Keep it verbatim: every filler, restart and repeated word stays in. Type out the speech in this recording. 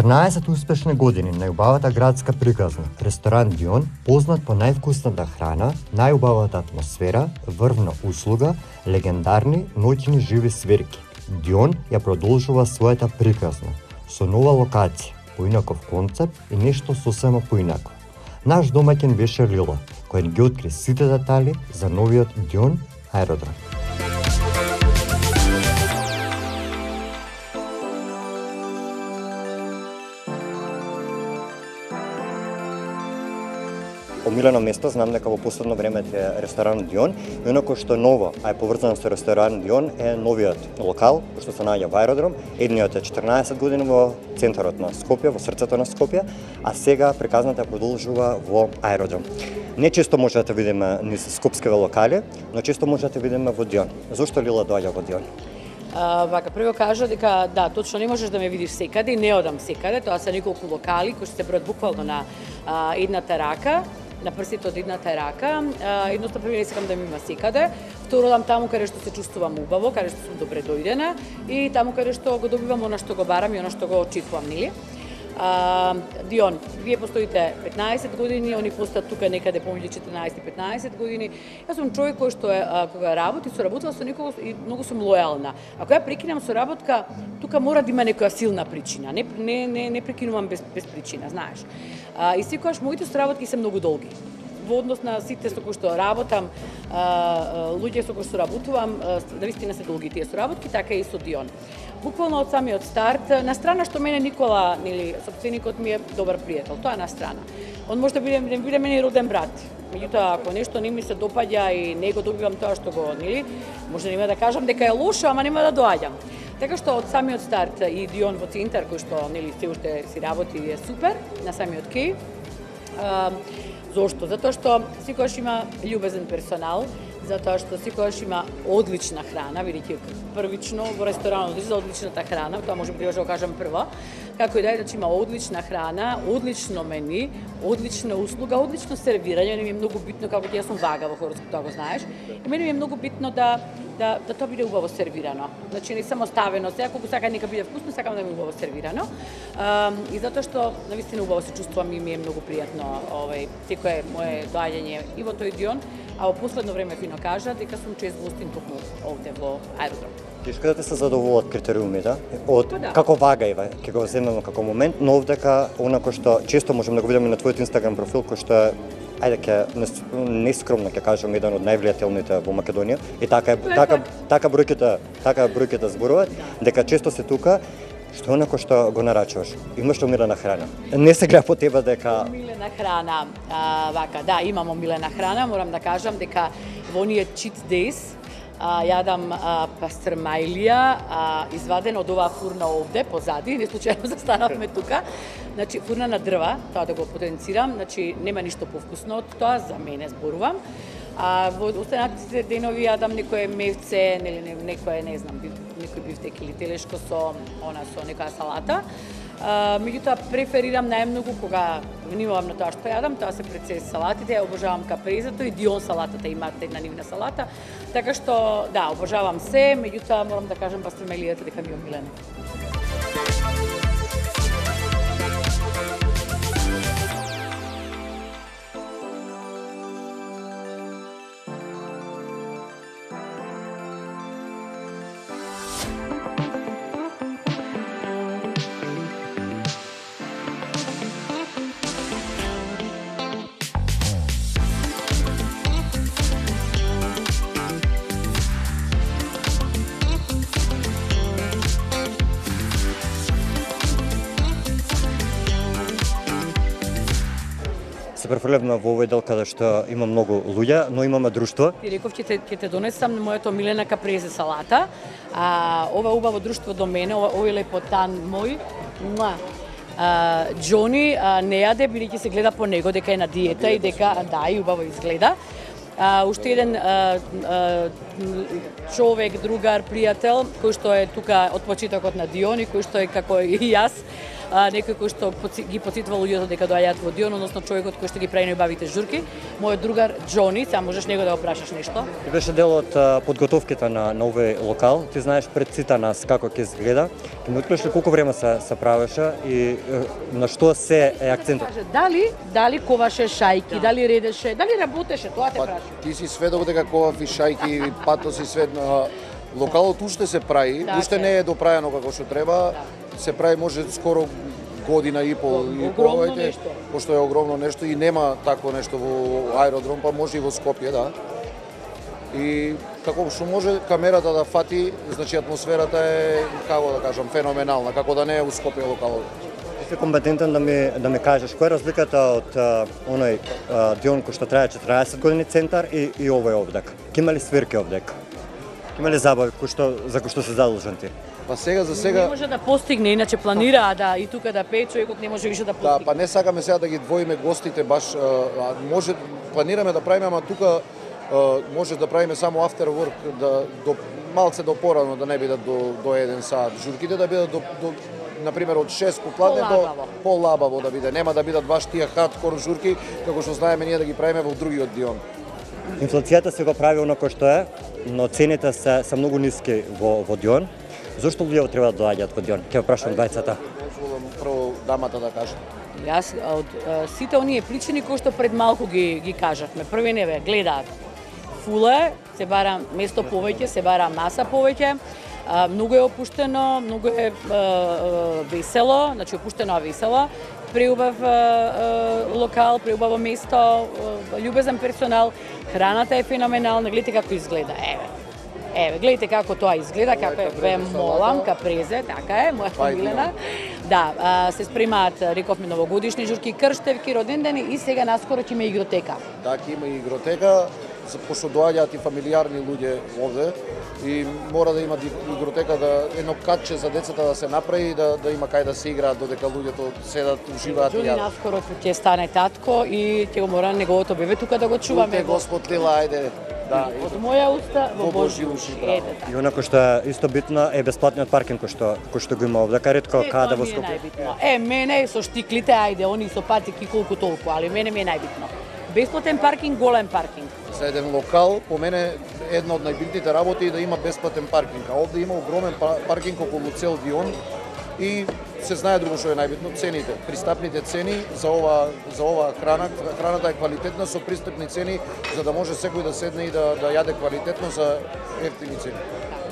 четрнаесет успешни години на убавата градска приказна, ресторан Дион, познат по највкусната храна, најубавата атмосфера, врвна услуга, легендарни ноќни живи свирки. Дион ја продолжува својата приказна со нова локација, поинаков концепт и нешто сосема поинако. Наш домаќин беше Лила, кој ги откри сите детали за новиот Дион аеродром. Омилено место, знам дека во последно време е ресторан Дион, и оноко што е ново, а е поврзано со ресторан Дион, е новиот локал, кој што се наоѓа во аеродром. Едниот е четрнаесет години во центарот на Скопје, во срцето на Скопје, а сега приказната продолжува во аеродром. Не често може да видиме низ скопските локали, но често може да видиме во Дион. Зошто Лила доаѓа во Дион? Uh, вака, прво кажа дека да, точно не можеш да ме видиш секаде и не одам секаде, тоа се неколку локали кои се бројат буквално на uh, едната рака, на прстите од едната рака. Uh, едноставно не сакам да ми има секаде. Второ, одам таму каде што се чувствувам убаво, каде што сум добре дојдена и таму каде што го добивам она што го барам и она што го очекувам, нели? Uh, Дион, вие постоите петнаесет години, они постојат тука некаде помеѓу четрнаесет и петнаесет години. Јас сум човек кој што е, а, кога работи, соработува со некого и многу сум лојална. Ако ја прекинам соработка, тука мора да има некоја силна причина. Не, не, не, не прекинувам без, без причина, знаеш. Uh, и секогаш моите соработки се многу долги. Во однос на сите со кои што работам, луѓе со кои што работувам, навистина се долги тие соработки, така и со Дион. Буквално од самиот старт, на страна што мене Никола, нели, сопственикот ми е добар пријател, тоа е на страна. Он може да биде, да биде мене роден брат. Меѓутоа, ако нешто не ми се допаѓа и не го добивам тоа што го, нели, може нема да кажам дека е лошо, ама нема да доаѓам. Така што од самиот старт и Дион во центар, кој што, нели, се уште си работи, е супер, на самиот кеј. Зошто? Затоа што секогаш има љубезен персонал, затоа што секогаш има одлична храна, видите првично во ресторанот за одличната храна, тоа може би треба да го кажам прво. Како и да е, значи има одлична храна, одлично мени, одлична услуга, одлично сервирање, ми е многу битно, како ќе јас сум вага во Хорското, тоа го знаеш. И мене ми е многу битно да да да тоа биде убаво сервирано. Значи не само ставено, сега колку сака нека биде вкусно, сакам да ми убаво сервирано. А, и затоа што навистина убаво се чувствувам и ми е многу пријатно, овај секое мое доаѓање и во тој Дион, а во последно време фино кажа дека сум чест гостин токму овде во аеродром. Тешко да те се задоволат критериумите од да. како вага ива, ќе го земеме како момент, но овдека онако што често можеме да го видиме на твојот Инстаграм профил, кој што е ајде ќе нескромно ќе кажам еден од највлијателните во Македонија и така е, така така бројките така бројките зборуваат дека често се тука. Што онако што го нарачуваш? Имаш омилена храна? Не се гледа по тебе дека омилена храна, а, вака, да, имам омилена храна, морам да кажам дека во оние cheat days а, јадам а, пастрмајлија, а, извадена од оваа фурна овде позади, не случајно застанавме тука. Значи фурна на дрва, тоа да го потенцирам, значи нема ништо повкусно од тоа, за мене зборувам. А во останатите денови јадам некое мевце, нели некое, не знам, некој бифтек или телешко со она со некоја салата. А, меѓутоа преферирам најмногу кога внимавам на тоа што јадам, тоа се пред салатите, ја обожавам капрезето и Дион салатата, има една нивна салата. Така што да, обожавам се, меѓутоа морам да кажам пастрмелијата дека ми е омилена. се префрлевме во овој дел каде што има многу луѓе, но имаме друштво. Ти реков ќе те, ќе те донесам мојата омилена капрезе салата. А, ова убаво друштво до мене, ова, овој лепотан мој, муа, а, Џони а, не јаде, бидејќи се гледа по него дека е на диета и дека, да, и убаво изгледа. А, уште еден а, а, човек, другар, пријател, кој што е тука од почетокот на Дион и кој што е како и јас, а, некој кој што ги потсетува луѓето дека доаѓаат во Дион, односно човекот кој што ги прави најубавите журки, мојот другар Џони, само можеш него да го прашаш нешто. Ти беше дел од подготовката на, на овој локал, ти знаеш пред сите нас како ќе изгледа. Ќе ми откриеш ли колку време се се правеше и на што се е акцентот? Дали, дали коваше шајки, дали редеше, дали работеше, тоа те прашам. Ти си сведок дека ковави шајки, патоси свет на локалот уште се прави, Да, уште се. не е доправено како што треба, се прави може скоро година и пол и Огромно повеќе, нешто. пошто е огромно нешто и нема такво нешто во аеродром, па може и во Скопје, да. И како што може камерата да фати, значи атмосферата е, како да кажам, феноменална, како да не е во Скопје локалот. Ти си компетентен да ми да ми кажеш која е разликата од а, оној а, Дион кој што трае четираесет години центар и и овој овдек. Ке има ли свирки овдек? Има ли забави кои што за кои што се задолжен ти? Па сега за Не сега може да постигне, иначе планираа да и тука да пее, човекот не може више да Да, постигне. па не сакаме сега да ги двоиме гостите баш, а, може планираме да правиме, ама тука а, може да правиме само after work, да до малце до порано, да не бидат до до еден саат журките, да бидат до, до например од шест попладне до Полабаво. полабаво да биде, нема да бидат баш тие хардкор журки како што знаеме ние да ги правиме во другиот Дион. Инфлацијата се го прави онако што е, но цените се се многу ниски во во Дион. Зошто луѓето треба да доаѓаат во Дион? Ќе прашам двајцата. Дозволам прво дамата да каже. Јас од а, сите оние причини кои што пред малку ги ги кажавме. Први не бе, гледаат. Фуле, се бара место повеќе, се бара маса повеќе. А, многу е опуштено, многу е а, а, весело, значи опуштено а весело. Преубав а, а, локал, преубаво место, а, љубезен персонал, храната е феноменална, гледате како изгледа. Еве. Еве, гледате како тоа изгледа, како е, ве молам, капрезе, така е, моја фамилена. Да, а, се спремаат, рековме, новогодишни журки, крштевки, родендени и сега наскоро ќе има игротека. Да, ќе има и игротека, за пошто доаѓаат и фамилиарни луѓе овде и мора да има ди- игротека, да едно катче за децата да се направи, да да има кај да се играат додека луѓето седат, уживаат и Џони јадат. наскоро ќе стане татко и ќе го мора неговото бебе тука да го чуваме. Чуваме Господ Лила, ајде. Да, Од моја уста во Во Божји Божји уши. уши, браво. Ете така. И онако што е исто битно е бесплатниот паркинг кој што кој што го има овде, ретко Е, каде тоа во ми е Скопје. најбитно. Е, мене со штиклите, ајде, они со патики колку толку, али мене ми е најбитно. Бесплатен паркинг, голем паркинг. за еден локал, по мене една од најбитните работи е да има бесплатен паркинг. А овде има огромен па- паркинг околу цел Дион и се знае друго што е најбитно, цените. Пристапните цени за ова за ова храна, храната е квалитетна со пристапни цени за да може секој да седне и да да јаде квалитетно за ефтини цени.